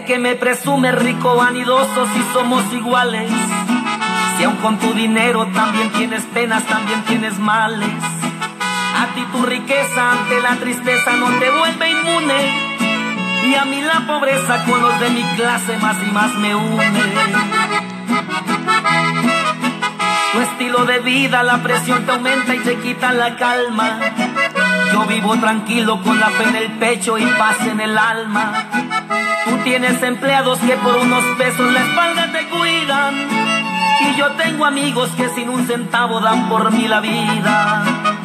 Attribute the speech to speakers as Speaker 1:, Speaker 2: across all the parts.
Speaker 1: que me presume rico, vanidoso, si somos iguales. Si aun con tu dinero también tienes penas, también tienes males. A ti tu riqueza ante la tristeza no te vuelve inmune, y a mí la pobreza con los de mi clase más y más me une. Tu estilo de vida, la presión te aumenta y te quita la calma. Yo vivo tranquilo con la fe en el pecho y paz en el alma. Tú tienes empleados que por unos pesos la espalda te cuidan, y yo tengo amigos que sin un centavo dan por mí la vida.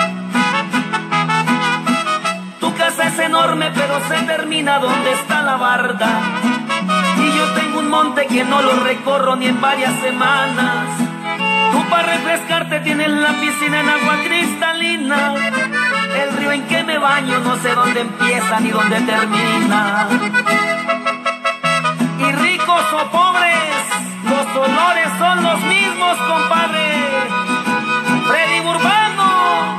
Speaker 1: Tu casa es enorme pero se termina donde está la barda, y yo tengo un monte que no lo recorro ni en varias semanas. Tú para refrescarte tienes la piscina en agua cristalina. El río en que me baño no sé dónde empieza ni dónde termina. Y ricos o pobres, los olores son los mismos, compadre. Freddy Urbano.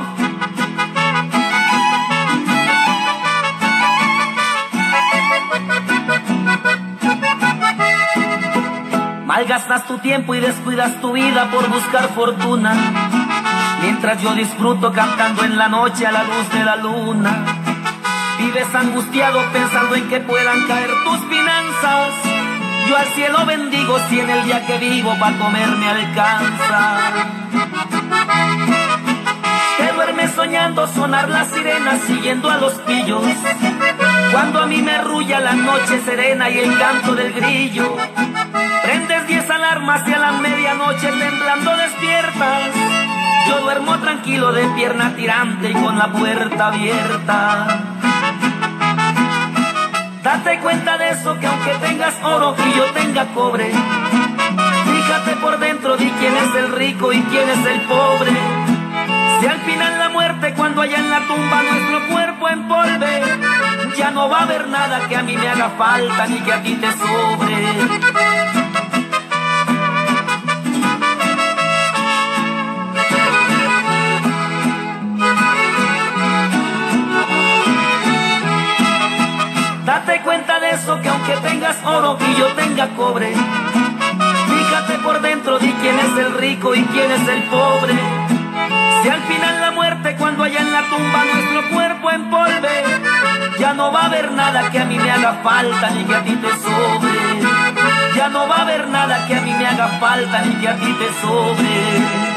Speaker 1: Malgastas tu tiempo y descuidas tu vida por buscar fortuna, mientras yo disfruto cantando en la noche a la luz de la luna. Vives angustiado pensando en que puedan caer tus finanzas. Yo al cielo bendigo si en el día que vivo para comer me alcanza. Te duermes soñando sonar las sirenas siguiendo a los pillos, cuando a mí me arrulla la noche serena y el canto del grillo. Prendes 10 alarmas y a la medianoche temblando despiertas. Yo duermo tranquilo de pierna tirante y con la puerta abierta. Date cuenta de eso, que aunque tengas oro y yo tenga cobre, fíjate por dentro, di quién es el rico y quién es el pobre. Si al final la muerte, cuando haya en la tumba nuestro cuerpo empolve, ya no va a haber nada que a mí me haga falta ni que a ti te sobre. Date cuenta de eso, que aunque tengas oro y yo tenga cobre, fíjate por dentro, di quién es el rico y quién es el pobre. Si al final la muerte, cuando haya en la tumba nuestro cuerpo empolve, ya no va a haber nada que a mí me haga falta ni que a ti te sobre. Ya no va a haber nada que a mí me haga falta ni que a ti te sobre.